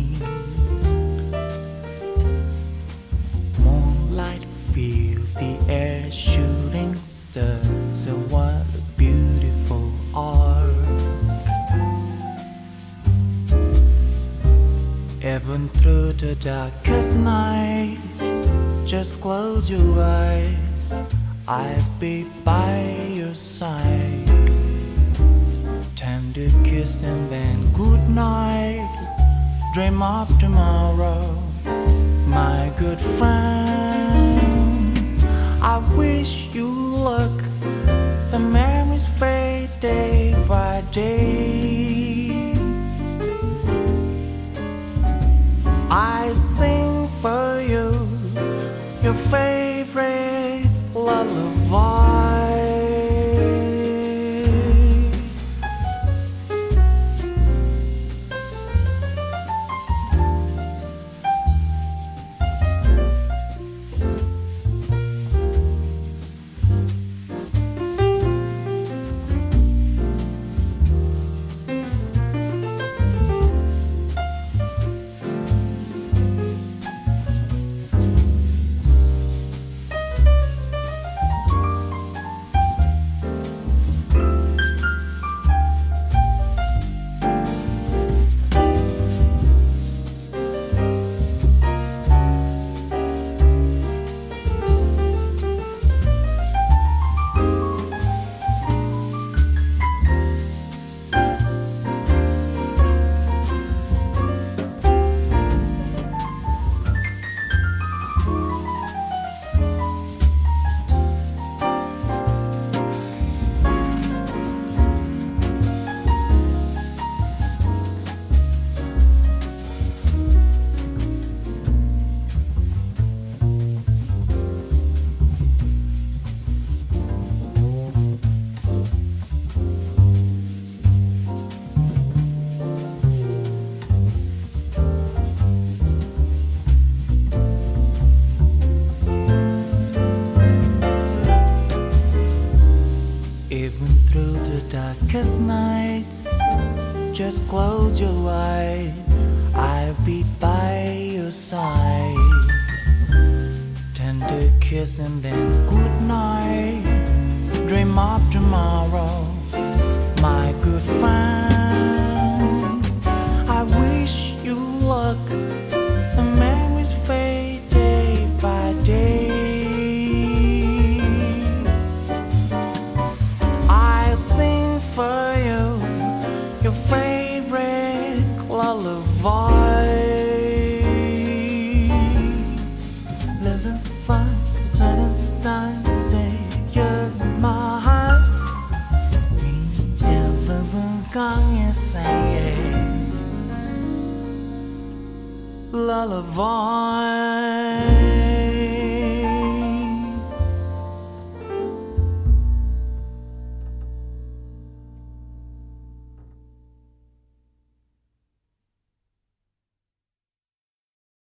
nights. Moonlight fills the air, shooting stars. Oh, what a beautiful art. Even through the darkest night, just close your eyes, I'll be by your side. Tender kiss and then good night. Dream of tomorrow, my good friend. I wish you luck. The memories fade day by day. I sing for you your favorite lullaby. Darkest nights, just close your eyes, I'll be by your side. Tender kiss and then good night. Dream of tomorrow, my good friend. I wish you luck. The memories fade day by day. For you, your favorite lullaby. Living fine, sudden stars, you're my heart. We ever gone, yes I am. Lullaby.